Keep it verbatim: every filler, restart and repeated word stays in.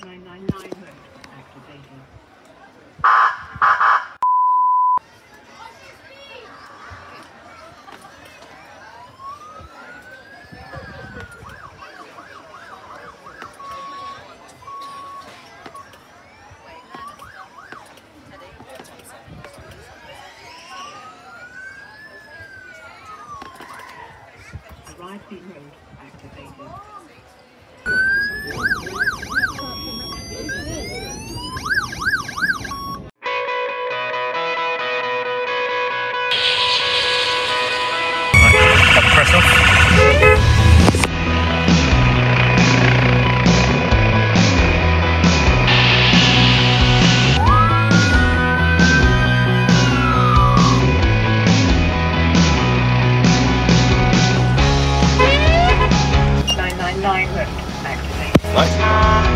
nine nine nine mode activated. Arrive B mode activated. Press off. nine nine nine mode activated. Nice.